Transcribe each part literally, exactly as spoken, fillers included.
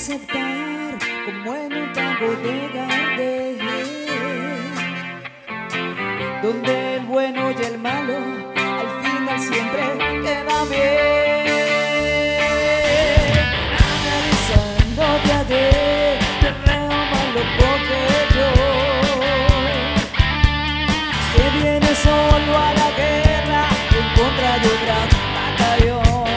aceptar como en un campo de Gardel, donde el bueno y el malo al final siempre queda bien. Analizándote a ti, te veo más loco que yo, que vienes solo a la guerra en contra de un gran batallón.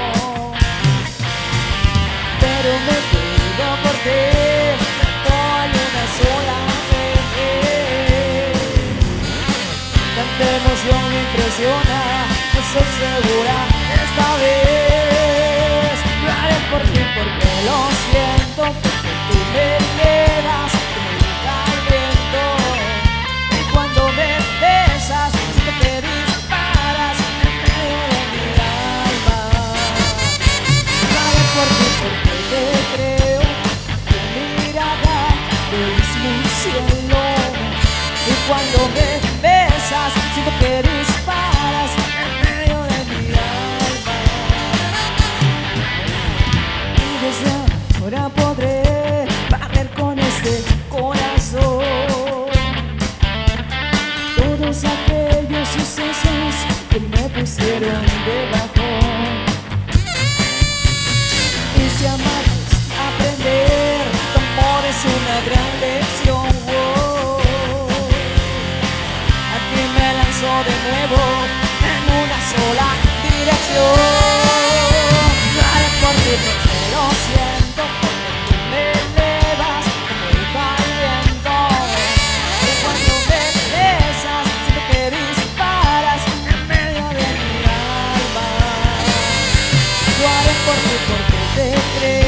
Pero me cuido por ti, no hay una sola vez. Tanta emoción me impresiona, no soy segura esta vez. Lo haré por ti porque lo siento, porque tú me llevas como el viento. Y cuando me besas, siento que disparas en medio de mi alma. Lo haré por ti porque te creo, tu mirada es mi cielo. Y cuando me besas, siento que disparas en medio de mi alma. Y desde ahora podré barrer con este corazón todos aquellos sucesos que me pusieron de bajón. Y si amar es aprender, tu amor es una gran lección. Oh, aquí me lanzo de nuevo en una sola dirección. Lo haré por ti porque lo siento, porque tú me elevas como el viento. Y cuando me besas, siento que disparas en medio de mi alma. Lo haré por ti porque te creo.